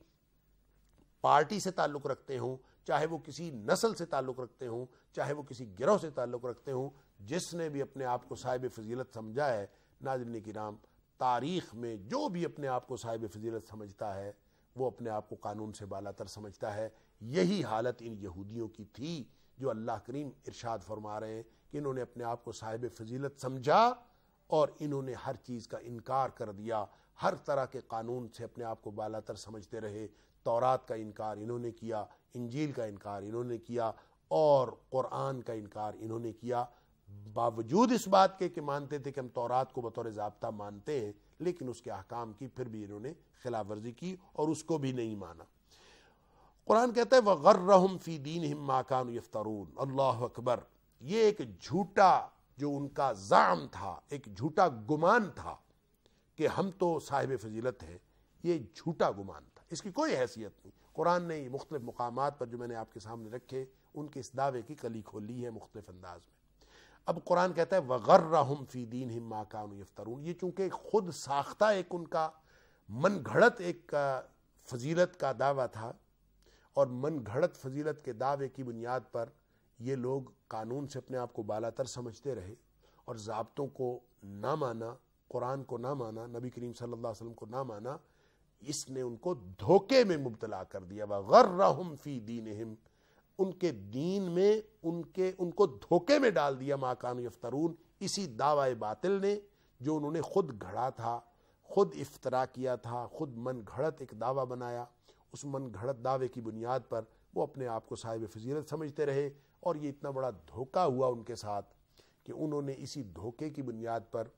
Speaker 3: پارٹی سے تعلق رکھتے ہوں، چاہے وہ کسی نسل سے تعلق رکھتے ہوں، چاہے وہ کسی گروہ سے تعلق رکھتے ہوں، جس نے بھی اپنے آپ کو صاحب فضیلت سمجھا ہے، ناظرین کرام، تاریخ میں جو بھی اپنے آپ کو صاحب فضیلت سمجھتا ہے وہ اپنے آپ کو قانون سے بالاتر سمجھتا ہے۔ یہی حالت ان یہودیوں کی تھی جو اللہ کریم ارشاد فرما رہے ہیں کہ انہوں نے اپنے آپ کو صاحب فضیلت سمجھا اور انہوں نے ہر چیز کا انکار کر دیا، ہر طرح کے قانون سے اپنے آپ کو بالاتر سمجھتے رہے۔ تورات کا انکار انہوں نے کیا، انجیل کا انکار انہوں نے کیا، اور قرآن کا انکار انہوں نے کیا، باوجود اس بات کے کہ مانتے تھے کہ ہم تورات کو بطور ضابطہ مانتے ہیں، لیکن اس کے احکام کی پھر بھی انہوں نے خلاف ورزی کی اور اس کو بھی نہیں مانا۔ قرآن کہتا ہے وَغَرَّهُمْ فِي دِينِهِمْ مَا كَانُوا يَفْتَرُونَ۔ اللہ اکبر۔ یہ ایک جھوٹا جو ان کا زعم تھا، ایک جھوٹا گمان تھا کہ ہم تو صاحب فضیلت ہیں، یہ جھوٹا گمان تھا، اس کی کوئی حیثیت نہیں۔ قرآن نے یہ مختلف مقامات پر جو میں نے آپ کے سامنے رکھے ان کے اس دعوے کی کلی کھولی ہے مختلف انداز میں۔ اب قرآن کہتا ہے وَغَرَّهُمْ فِي دِينِهِمْ مَا كَانُوا يَفْتَرُونَ، یہ چونکہ خود ساختہ ایک ان کا من گھڑت ایک فضیلت کا دعویٰ تھا، اور من گھڑت فضیلت کے دعوے کی بنیاد پر یہ لوگ قانون سے اپنے آپ کو بالاتر سمجھتے رہے اور ضابطوں کو نہ مانا، قرآن کو نہ مانا، نبی کریم صلی اللہ علیہ وسلم کو نہ مانا، اس نے ان کو دھوکے میں مبتلا کر دیا۔ وَغَرَّهُمْ فِي دِينِهِمْ، ان کے دین میں ان کے ان کو دھوکے میں ڈال دیا، مَا كَانُوا يَفْتَرُونَ، اسی دعوی باطل نے جو انہوں نے خود گھڑا تھا، خود افترا کیا تھا، خود من گھڑت ایک دعویٰ بنایا، اس من گھڑت دعوے کی بنیاد پر وہ اپنے آپ کو صاحب فضیلت سمجھتے رہے، اور یہ اتنا بڑا دھوکہ ہوا ان کے ساتھ کہ انہوں نے اسی دھوکے کی بنیاد پر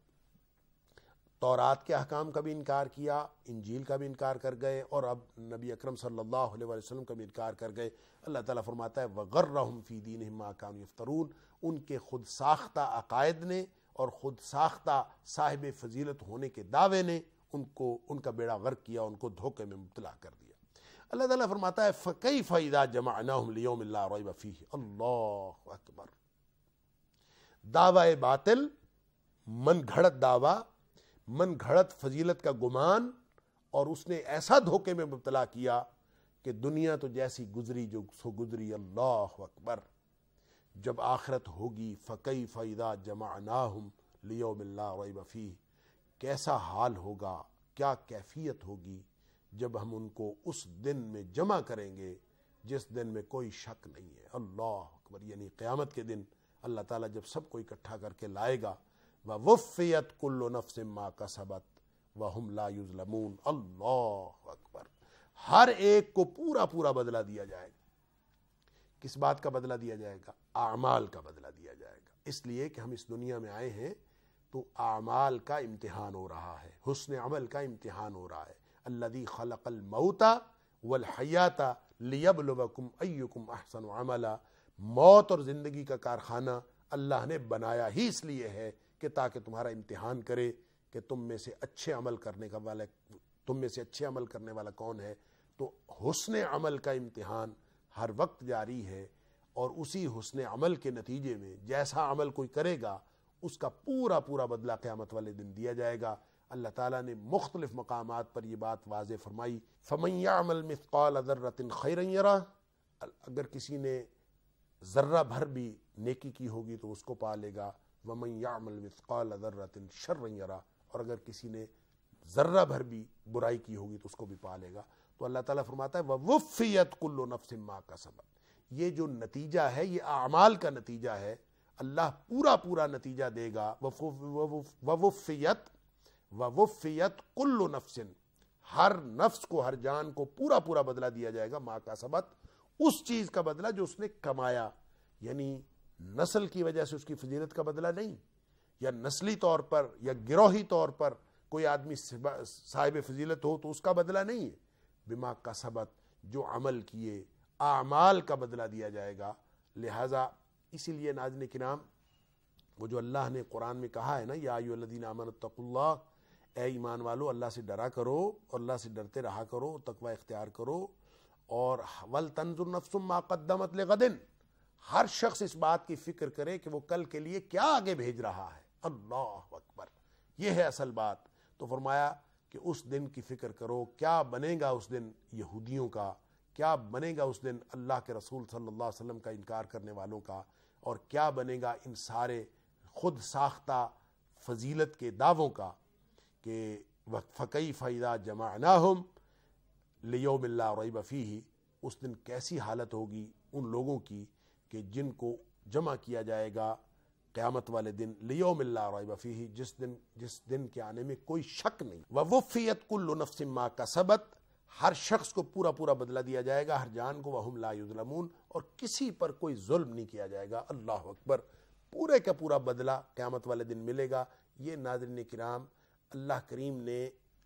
Speaker 3: تورات کے احکام کا بھی انکار کیا، انجیل کا بھی انکار کر گئے، اور اب نبی اکرم صلی اللہ علیہ وسلم کا بھی انکار کر گئے۔ اللہ تعالیٰ فرماتا ہے وَغَرَّهُمْ فِي دِينِهِمْ مَا كَانُوا يَفْتَرُونَ، ان کے خود ساختہ عقائد نے اور خود ساختہ صاحب فضیلت ہونے کے دعوے نے ان کو ان کا بیڑا غرق کیا، ان کو دھوکے میں مبتلا کر دیا۔ اللہ تعالیٰ فرماتا ہے فَكَيْفَ إِذَا جَمَعْنَاهُمْ لِيَوْمٍ لَا رَيْبَ فِيهِ، اللہ اکبر۔ دعوی باطل، من گھڑت دعویٰ، من گھڑت فضیلت کا گمان، اور اس نے ایسا دھوکے میں مبتلا کیا کہ دنیا تو جیسی گزری جو سو گزری، اللہ اکبر۔ جب آخرت ہوگی فَكَيْفَ إِذَا جَمَعْنَاهُمْ لِيَوْمٍ لَا رَيْبَ فِيهِ، کیسا حال ہوگا، کیا کیفیت ہوگی جب ہم ان کو اس دن میں جمع کریں گے جس دن میں کوئی شک نہیں ہے، اللہ اکبر۔ یعنی قیامت کے دن اللہ تعالیٰ جب سب کو اکٹھا کر کے لائے گا، وَوُفِّيَتْ كُلُّ نَفْسٍ مَا كَسَبَتْ وَهُمْ لَا يُظْلَمُونَ، اللہ اکبر۔ ہر ایک کو پورا پورا بدلہ دیا جائے گا۔ کس بات کا بدلہ دیا جائے گا؟ اعمال کا بدلہ دیا جائے گا، اس لیے کہ ہم اس دنیا میں آئے ہیں تو اعمال کا امتحان ہو رہا ہے، حسن عمل کا امتحان ہو رہا ہے۔ الذی خلق الموت والحیات لیبلوکم ایکم احسن عملا، موت اور زندگی کا کارخانہ اللہ نے بنایا ہی اس لیے ہے کہ تاکہ تمہارا امتحان کرے کہ تم میں سے اچھے عمل کرنے کا والا تم میں سے اچھے عمل کرنے والا کون ہے۔ تو حسن عمل کا امتحان ہر وقت جاری ہے، اور اسی حسن عمل کے نتیجے میں جیسا عمل کوئی کرے گا اس کا پورا پورا بدلہ قیامت والے دن دیا جائے گا۔ اللہ تعالیٰ نے مختلف مقامات پر یہ بات واضح فرمائی، فَمَن يَعْمَلْ مِثْقَالَ ذَرَّةٍ خَيْرًا يَرَهُ، اگر کسی نے ذرہ بھر بھی نیکی کی ہوگی تو اس کو پا لے گا، وَمَن يَعْمَلْ مِثْقَالَ ذَرَّةٍ شَرًّا يَرَهُ، اور اگر کسی نے ذرہ بھر بھی برائی کی ہوگی تو اس کو بھی پا لے گا۔ تو اللہ تعالیٰ فرماتا ہے وَوُفِّيَتْ كُلُّ نَفْسٍ مَا كَسَبَتْ، یہ جو نتیجہ ہے یہ اعمال کا نتیجہ ہے، اللہ پورا پورا نتیجہ دے گا۔ وَوُفِّيَتْ وَوُفِّيَتْ كُلُّ نَفْسٍ، ہر نفس کو، ہر جان کو پورا پورا بدلہ دیا جائے گا، مَا كَسَبَتْ، اس چیز کا بدلہ جو اس نے کمایا۔ یعنی نسل کی وجہ سے اس کی فضیلت کا بدلہ نہیں، یا نسلی طور پر یا گروہی طور پر کوئی آدمی صاحب فضیلت ہو تو اس کا بدلہ نہیں ہے، بما کسبت، جو عمل کیے، اعمال کا بدلہ دیا جائے گا۔ لہذا اسی لیے ناظرین کرام، وہ جو اللہ نے قرآن میں کہا ہے نا، یا ایھا الذین آمنوا اتقوا اللہ، اے ایمان والو اللہ سے ڈرا کرو اور اللہ سے ڈرتے رہا کرو، تقوی اختیار کرو، اور وَلْتَنْظُرْ نَفْسٌ مَا قَدَّمَتْ لِغَدٍ، ہر شخص اس بات کی فکر کرے کہ وہ کل کے لیے کیا آگے بھیج رہا ہے۔ اللہ اکبر، یہ ہے اصل بات۔ تو فرمایا کہ اس دن کی فکر کرو، کیا بنے گا اس دن یہودیوں کا، کیا بنے گا اس دن اللہ کے رسول صلی اللہ علیہ وسلم کا انکار کرنے والوں کا، اور کیا بنے گا ان سارے خود ساختہ فضیلت کے دعووں کا، کہ فَكَيْفَ إِذَا جَمَعْنَاهُمْ لِيَوْمٍ لَا رَيْبَ فِيهِ، اس دن کیسی حالت ہوگی ان لوگوں کی کہ جن کو جمع کیا جائے گا قیامت والے دن، لیوم لا ریب فیہ، جس دن جس دن کے آنے میں کوئی شک نہیں۔ ووفیت کل نفس ما کسبت، ہر شخص کو پورا پورا بدلہ دیا جائے گا، ہر جان کو، وہم لا یظلمون، اور کسی پر کوئی ظلم نہیں کیا جائے گا۔ اللہ اکبر، پورے کا پورا بدلہ قیامت والے دن ملے گا۔ یہ ناظرین کرام، اللہ کریم نے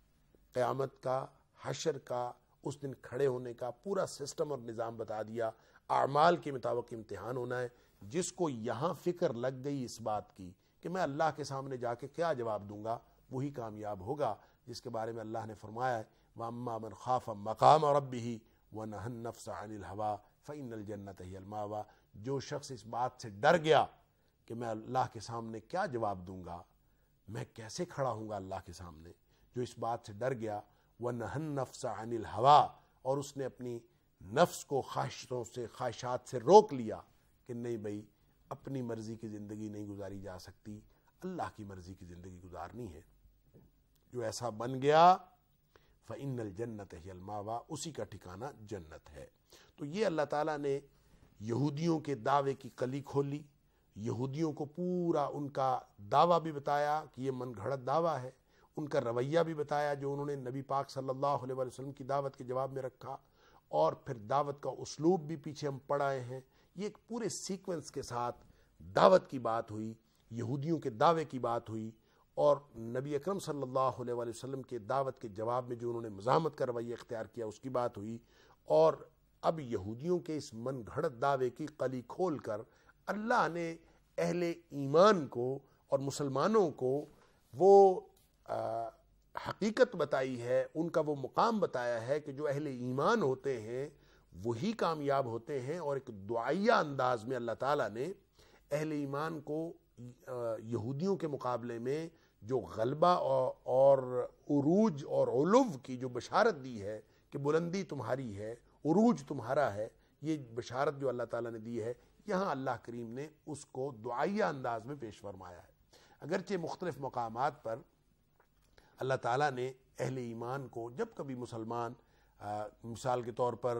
Speaker 3: قیامت کا، حشر کا، اس دن کھڑے ہونے کا پورا سسٹم اور نظام بتا دیا۔ اعمال کے مطابق امتحان ہونا ہے۔ جس کو یہاں فکر لگ گئی اس بات کی کہ میں اللہ کے سامنے جا کے کیا جواب دوں گا، وہی کامیاب ہوگا جس کے بارے میں اللہ نے فرمایا ہے وَأَمَّا مَنْ خَافَ مَقَامَ رَبِّهِ وَنَهَى النَّفْسَ عَنِ الْهَوَىٰ فَإِنَّ الْجَنَّةَ هِيَ الْمَأْوَىٰ، جو شخص اس بات سے ڈر گیا کہ میں اللہ کے سامنے کیا جواب دوں گا، میں کیسے کھڑا ہوں گا اللہ کے سامنے، جو اس بات سے ڈر گیا وَنَهَى النَّفْسَ عَنِ الْهَوَىٰ، اور اس نے اپنی نفس کو خواہشوں سے خواہشات سے روک لیا کہ نہیں بھائی اپنی مرضی کی زندگی نہیں گزاری جا سکتی، اللہ کی مرضی کی زندگی گزارنی ہے، جو ایسا بن گیا فَإِنَّ الْجَنَّةَ هِيَ الْمَأْوَىٰ، اسی کا ٹھکانہ جنت ہے۔ تو یہ اللہ تعالیٰ نے یہودیوں کے دعوے کی کلی کھولی، یہودیوں کو پورا ان کا دعویٰ بھی بتایا کہ یہ من گھڑت دعویٰ ہے، ان کا رویہ بھی بتایا جو انہوں نے نبی پاک صلی اللہ علیہ وسلم کی دعوت کے جواب میں رکھا، اور پھر دعوت کا اسلوب بھی پیچھے ہم پڑھ آئے ہیں۔ یہ ایک پورے سیکوینس کے ساتھ دعوت کی بات ہوئی، یہودیوں کے دعوے کی بات ہوئی، اور نبی اکرم صلی اللہ علیہ وسلم کے دعوت کے جواب میں جو انہوں نے مزاحمت کا رویہ اختیار کیا اس کی بات ہوئی، اور اب یہودیوں کے اس من گھڑت دعوے کی قلی کھول کر اللہ نے اہل ایمان کو اور مسلمانوں کو وہ حقیقت بتائی ہے، ان کا وہ مقام بتایا ہے کہ جو اہل ایمان ہوتے ہیں وہی کامیاب ہوتے ہیں، اور ایک دعائیہ انداز میں اللہ تعالیٰ نے اہل ایمان کو یہودیوں کے مقابلے میں جو غلبہ اور عروج اور علو کی جو بشارت دی ہے کہ بلندی تمہاری ہے، عروج تمہارا ہے، یہ بشارت جو اللہ تعالیٰ نے دی ہے، یہاں اللہ کریم نے اس کو دعائیہ انداز میں پیش فرمایا ہے۔ اگرچہ مختلف مقامات پر اللہ تعالیٰ نے اہل ایمان کو جب کبھی مسلمان مثال کے طور پر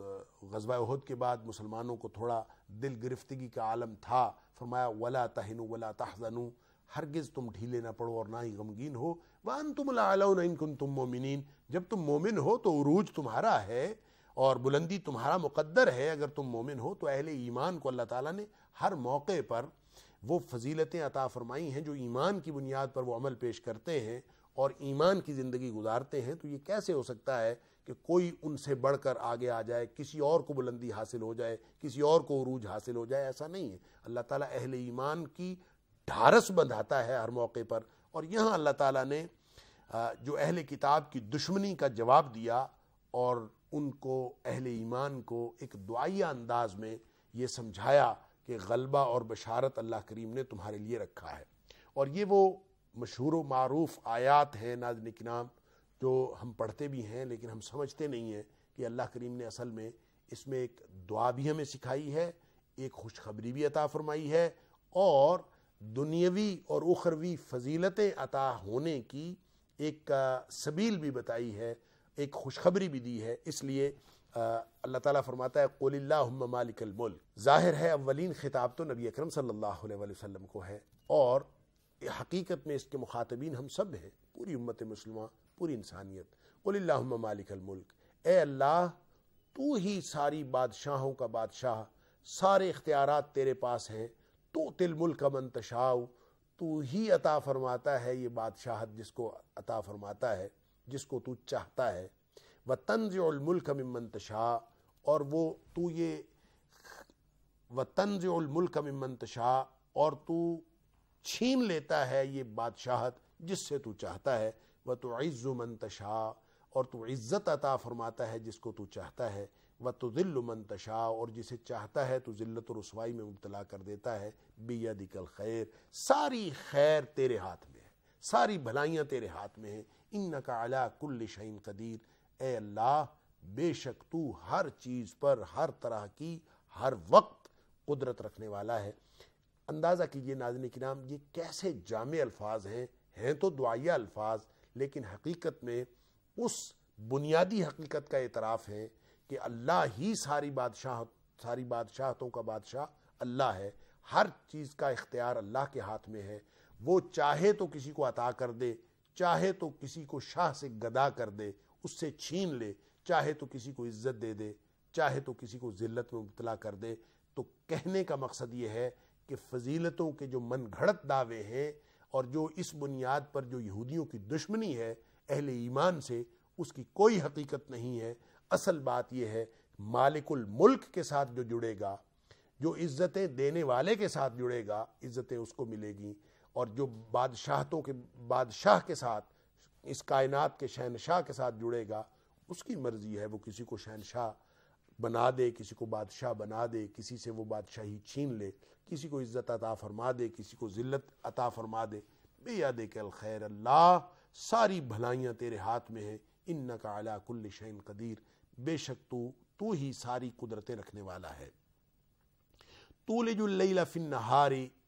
Speaker 3: غزوہ احد کے بعد مسلمانوں کو تھوڑا دل گرفتگی کا عالم تھا، فرمایا وَلَا تَهِنُوا وَلَا تَحْزَنُوا، ہرگز تم ڈھیلے نہ پڑو اور نہ ہی غمگین ہو، وَأَنْتُمُ الْأَعْلَوْنَ إِن كُنتُم مُؤْمِنِينَ، جب تم مومن ہو تو عروج تمہارا ہے اور بلندی تمہارا مقدر ہے، اگر تم مومن ہو تو اہل ایمان کو اللہ تعالیٰ نے ہر موقع پر وہ فضیلتیں عطا فرمائی ہیں جو ایمان کی بنیاد پر وہ عمل پیش کرتے ہیں اور ایمان کی زندگی گزارتے ہیں۔ تو یہ کیسے ہو سکتا ہے کہ کوئی ان سے بڑھ کر آگے آ جائے، کسی اور کو بلندی حاصل ہو جائے، کسی اور کو عروج حاصل ہو جائے؟ ایسا نہیں ہے۔ اللہ تعالیٰ اہل ایمان کی ڈھارس بندھاتا ہے ہر موقع پر، اور یہاں اللہ تعالیٰ نے جو اہل کتاب کی دشمنی کا جواب دیا اور ان کو اہل ایمان کو ایک دعائیہ انداز میں یہ سمجھایا کہ غلبہ اور بشارت اللہ کریم نے تمہارے لیے رکھا ہے۔ اور یہ وہ مشہور و معروف آیات ہیں ناظرین کرام جو ہم پڑھتے بھی ہیں لیکن ہم سمجھتے نہیں ہیں کہ اللہ کریم نے اصل میں اس میں ایک دعا بھی ہمیں سکھائی ہے، ایک خوشخبری بھی عطا فرمائی ہے، اور دنیاوی اور اخروی فضیلتیں عطا ہونے کی ایک سبیل بھی بتائی ہے، ایک خوشخبری بھی دی ہے۔ اس لیے اللہ تعالیٰ فرماتا ہے قُلِ اللَّهُمَّ مَالِكَ الْمُلْكِ، ظاہر ہے اولین خطاب تو نبی اکرم صلی اللہ علیہ وسلم کو ہے، اور حقیقت میں اس کے مخاطبین ہم سب ہیں، پوری امت مسلمہ، پوری انسانیت۔ قُلِ اللَّهُمَّ مَالِكَ الْمُلْكِ، اے اللہ تو ہی ساری بادشاہوں کا بادشاہ، سارے اختیارات تیرے پاس ہیں، تُؤْتِي الْمُلْكَ مَن تَشَاءُ، تو ہی عطا فرماتا ہے یہ بادشاہت جس کو عطا فرماتا ہے، جس کو تو چاہتا ہے، وَتَنزِعُ الْمُلْكَ مِمَّن تَشَاءُ، اور وہ تو یہ وَتَنزِعُ الْمُلْكَ مِمَّن تَشَاءُ، اور تو چھین لیتا ہے یہ بادشاہت جس سے تو چاہتا ہے، وَتُعِزُّ مَن تَشَاءُ، اور تو عزت عطا فرماتا ہے جس کو تو چاہتا ہے، وَتُذِلُّ مَن تَشَاءُ، اور جسے چاہتا ہے تو ذلت و رسوائی میں مبتلا کر دیتا ہے، بِيَدِكَ الْخَيْرُ، ساری خیر تیرے ہاتھ میں ہے، ساری بھلائیاں تیرے ہاتھ میں ہیں، إِنَّكَ عَلَىٰ كُلِّ شَيْءٍ قَدِيرٌ، اے اللہ بے شک تو ہر چیز پر، ہر طرح کی، ہر وقت قدرت رکھنے والا ہے۔ اندازہ کیجئے ناظرین کرام یہ کیسے جامع الفاظ ہیں، ہیں تو دعائیہ الفاظ لیکن حقیقت میں اس بنیادی حقیقت کا اعتراف ہے کہ اللہ ہی ساری بادشاہ ساری بادشاہتوں کا بادشاہ اللہ ہے، ہر چیز کا اختیار اللہ کے ہاتھ میں ہے، وہ چاہے تو کسی کو عطا کر دے، چاہے تو کسی کو شاہ سے گدا کر دے، اس سے چھین لے، چاہے تو کسی کو عزت دے دے، چاہے تو کسی کو ذلت میں مبتلا کر دے۔ تو کہنے کا مقصد یہ ہے کہ فضیلتوں کے جو من گھڑت دعوے ہیں اور جو اس بنیاد پر جو یہودیوں کی دشمنی ہے اہل ایمان سے، اس کی کوئی حقیقت نہیں ہے۔ اصل بات یہ ہے مالک الملک کے ساتھ جو جڑے گا، جو عزتیں دینے والے کے ساتھ جڑے گا، عزتیں اس کو ملے گی، اور جو بادشاہتوں کے بادشاہ کے ساتھ، اس کائنات کے شہنشاہ کے ساتھ جڑے گا، اس کی مرضی ہے وہ کسی کو شہنشاہ بنا دے، کسی کو بادشاہ بنا دے، کسی سے وہ بادشاہی چھین لے، کسی کو عزت عطا فرما دے، کسی کو ذلت عطا فرما دے۔ بے یاد کہ الخیر، اللہ ساری بھلائیاں تیرے ہاتھ میں ہیں، انک علی کل شیء قدیر، بے شک تو تو ہی ساری قدرتیں رکھنے والا ہے۔ تولج اللیل فی النہار،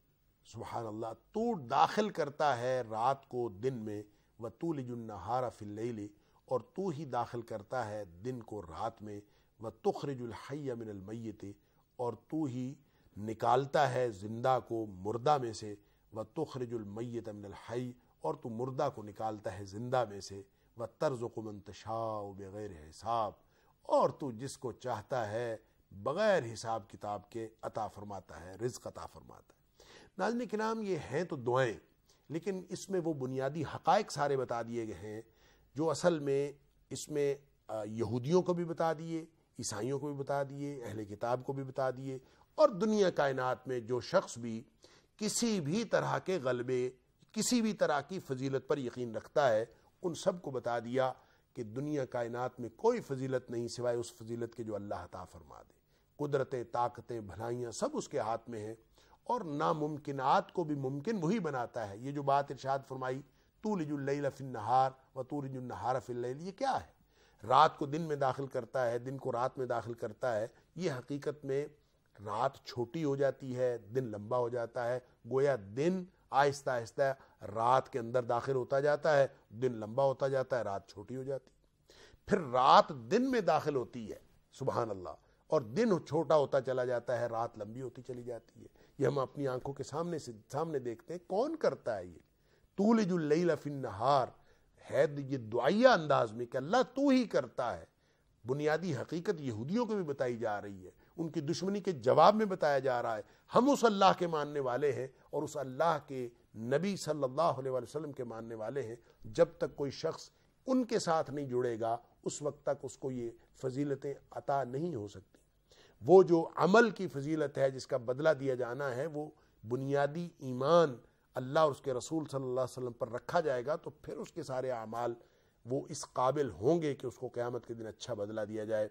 Speaker 3: سبحان اللہ، تو داخل کرتا ہے رات کو دن میں، وتولج النہار فی اللیل، اور تو ہی داخل کرتا ہے دن کو رات میں، وتخرج الحی من المیت، اور تو ہی نکالتا ہے زندہ کو مردہ میں سے، وتخرج المیت من الحی، اور تو مردہ کو نکالتا ہے زندہ میں سے، وترزق من تشاء بغیر حساب، اور تو جس کو چاہتا ہے بغیر حساب کتاب کے عطا فرماتا ہے، رزق عطا فرماتا ہے۔ ناظرین کرام، یہ ہیں تو دعائیں، لیکن اس میں وہ بنیادی حقائق سارے بتا دیے گئے ہیں جو اصل میں اس میں یہودیوں کو بھی بتا دیے، عیسائیوں کو بھی بتا دیے، اہل کتاب کو بھی بتا دیے، اور دنیا کائنات میں جو شخص بھی کسی بھی طرح کے غلبے، کسی بھی طرح کی فضیلت پر یقین رکھتا ہے، ان سب کو بتا دیا کہ دنیا کائنات میں کوئی فضیلت نہیں سوائے اس فضیلت کے جو اللہ عطا فرما دے۔ قدرتیں، طاقتیں، بھلائیاں سب اس کے ہاتھ میں ہیں، اور ناممکنات کو بھی ممکن وہی بناتا ہے۔ یہ جو بات ارشاد فرمائی، تولج اللیل فی النہار وتولج النہار فی اللیل، یہ کیا ہے؟ رات کو دن میں داخل کرتا ہے، دن کو رات میں داخل کرتا ہے۔ یہ حقیقت میں رات چھوٹی ہو جاتی ہے، دن لمبا ہو جاتا ہے، گویا دن آہستہ آہستہ رات کے اندر داخل ہوتا جاتا ہے، دن لمبا ہوتا جاتا ہے، رات چھوٹی ہو جاتی ہے۔ پھر رات دن میں داخل ہوتی ہے، سبحان اللہ، اور دن چھوٹا ہوتا چلا جاتا ہے، رات لمبی ہوتی چلی جاتی ہے۔ یہ ہم اپنی آنکھوں کے سامنے سے سامنے دیکھتے ہیں۔ کون کرتا ہے یہ؟ تولج اللیل فی النہار، ہے یہ دعائیہ انداز میں کہ اللہ تو ہی کرتا ہے۔ بنیادی حقیقت یہودیوں کو بھی بتائی جا رہی ہے، ان کی دشمنی کے جواب میں بتایا جا رہا ہے۔ ہم اس اللہ کے ماننے والے ہیں اور اس اللہ کے نبی صلی اللہ علیہ وسلم کے ماننے والے ہیں۔ جب تک کوئی شخص ان کے ساتھ نہیں جڑے گا، اس وقت تک اس کو یہ فضیلتیں عطا نہیں ہو سکتی۔ وہ جو عمل کی فضیلت ہے، جس کا بدلہ دیا جانا ہے، وہ بنیادی ایمان اللہ اور اس کے رسول صلی اللہ علیہ وسلم پر رکھا جائے گا، تو پھر اس کے سارے اعمال وہ اس قابل ہوں گے کہ اس کو قیامت کے دن اچھا بدلہ دیا جائے۔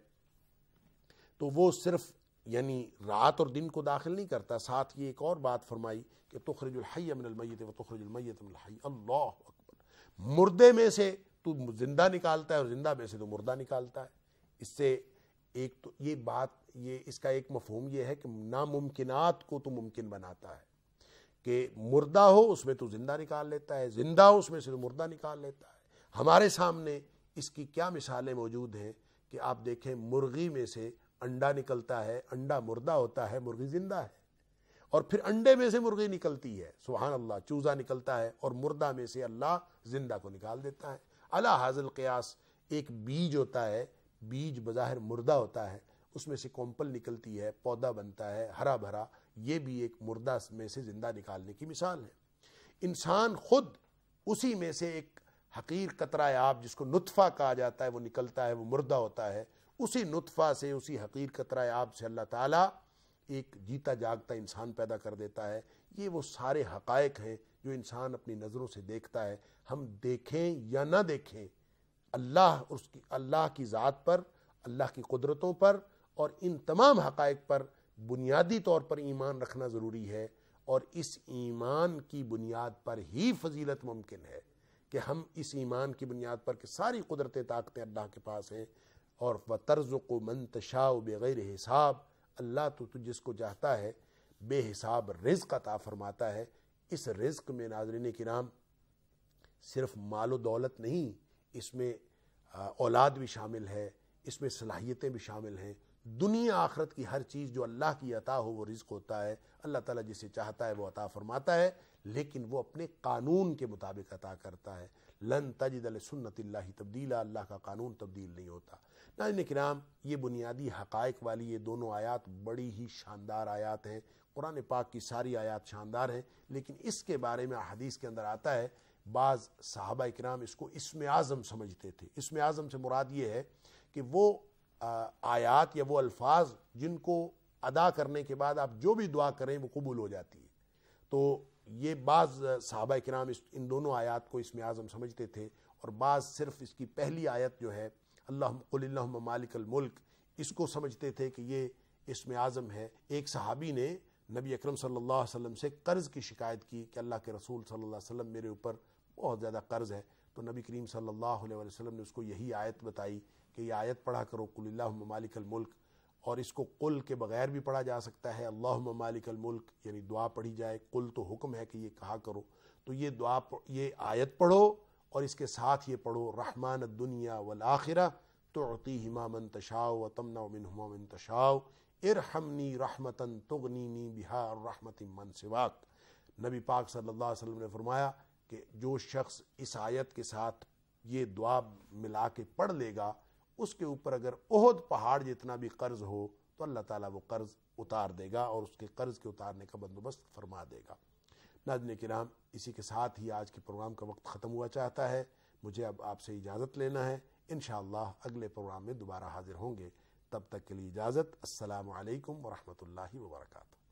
Speaker 3: تو وہ صرف یعنی رات اور دن کو داخل نہیں کرتا، ساتھ یہ ایک اور بات فرمائی کہ تخرج الحی من المیت و تخرج المیت من الحی، اللہ اکبر، مردے میں سے تو زندہ نکالتا ہے اور زندہ میں سے تو مردہ نکالتا ہے۔ اس سے ایک تو یہ بات، یہ اس کا ایک مفہوم یہ ہے کہ ناممکنات کو تو ممکن بناتا ہے، کہ مردہ ہو اس میں تو زندہ نکال لیتا ہے، زندہ ہو اس میں سے تو مردہ نکال لیتا ہے۔ ہمارے سامنے اس کی کیا مثالیں موجود ہیں کہ آپ دیکھیں، مرغی میں سے انڈا نکلتا ہے، انڈا مردہ ہوتا ہے، مرغی زندہ ہے، اور پھر انڈے میں سے مرغی نکلتی ہے، سبحان اللہ، چوزا نکلتا ہے، اور مردہ میں سے اللہ زندہ کو نکال دیتا ہے۔ علی ھذا القیاس، ایک بیج ہوتا ہے، بیج بظاہر مردہ ہوتا ہے، اس میں سے کومپل نکلتی ہے، پودا بنتا ہے ہرا بھرا، یہ بھی ایک مردہ میں سے زندہ نکالنے کی مثال ہے۔ انسان خود اسی میں سے ایک حقیر قطرہ آب، جس کو نطفہ کہا جاتا ہے، وہ نکلتا ہے، وہ مردہ ہوتا ہے۔ اسی نطفہ سے، اسی حقیر قطرہ آب سے اللہ تعالیٰ ایک جیتا جاگتا انسان پیدا کر دیتا ہے۔ یہ وہ سارے حقائق ہیں جو انسان اپنی نظروں سے دیکھتا ہے۔ ہم دیکھیں یا نہ دیکھیں، اللہ اس کی اللہ کی ذات پر، اللہ کی قدرتوں پر، اور ان تمام حقائق پر بنیادی طور پر ایمان رکھنا ضروری ہے، اور اس ایمان کی بنیاد پر ہی فضیلت ممکن ہے کہ ہم اس ایمان کی بنیاد پر کہ ساری قدرتیں، طاقتیں اللہ کے پاس ہیں، اور وَتَرْزُقُ مَن تَشَاءُ بِغَيْرِ حساب، اللہ تو تو جس کو چاہتا ہے بے حساب رزق عطا فرماتا ہے۔ اس رزق میں ناظرین کرام صرف مال و دولت نہیں، اس میں اولاد بھی شامل ہے، اس میں صلاحیتیں بھی شامل ہیں۔ دنیا آخرت کی ہر چیز جو اللہ کی عطا ہو وہ رزق ہوتا ہے۔ اللہ تعالیٰ جسے چاہتا ہے وہ عطا فرماتا ہے، لیکن وہ اپنے قانون کے مطابق عطا کرتا ہے۔ لن تجد لسنت اللہ تبدیلا، اللہ کا قانون تبدیل نہیں ہوتا۔ ناظرین کرام، یہ بنیادی حقائق والی یہ دونوں آیات بڑی ہی شاندار آیات ہیں۔ قرآن پاک کی ساری آیات شاندار ہیں، لیکن اس کے بارے میں حدیث کے اندر آتا ہے، بعض صحابہ اکرام اس کو اسم اعظم سمجھتے تھے۔ اسم اعظم سے مراد یہ ہے کہ وہ آیات یا وہ الفاظ جن کو ادا کرنے کے بعد آپ جو بھی دعا کریں وہ قبول ہو جاتی ہے۔ تو یہ بعض صحابہ کرام اس ان دونوں آیات کو اسم اعظم سمجھتے تھے، اور بعض صرف اس کی پہلی آیت جو ہے اللہم قل اللہم مالک الملک، اس کو سمجھتے تھے کہ یہ اسم اعظم ہے۔ ایک صحابی نے نبی اکرم صلی اللہ علیہ وسلم سے قرض کی شکایت کی کہ اللہ کے رسول صلی اللہ علیہ وسلم میرے اوپر بہت زیادہ قرض ہے، تو نبی کریم صلی اللہ علیہ وسلم نے اس کو یہی آیت بتائی کہ یہ آیت پڑھا کرو، قل اللہم مالک الملک، اور اس کو قل کے بغیر بھی پڑھا جا سکتا ہے، اللہم مالک الملک یعنی دعا پڑھی جائے، قل تو حکم ہے کہ یہ کہا کرو، تو یہ دعا یہ آیت پڑھو اور اس کے ساتھ یہ پڑھو رحمان الدنیا والآخرہ تعطیہما من تشاء وتمنع منہما من تشاء ارحمنی رحمتا تغنینی بہا الرحمت من سواک۔ نبی پاک صلی اللہ علیہ وسلم نے فرمایا کہ جو شخص اس آیت کے ساتھ یہ دعا ملا کے پڑھ لے گا، اس کے اوپر اگر احد پہاڑ جتنا بھی قرض ہو تو اللہ تعالیٰ وہ قرض اتار دے گا اور اس کے قرض کے اتارنے کا بندوبست فرما دے گا۔ ناظرین کرام، اسی کے ساتھ ہی آج کے پروگرام کا وقت ختم ہوا چاہتا ہے، مجھے اب آپ سے اجازت لینا ہے، انشاءاللہ اگلے پروگرام میں دوبارہ حاضر ہوں گے، تب تک کے لیے اجازت، السلام علیکم ورحمۃ اللہ وبرکاتہ۔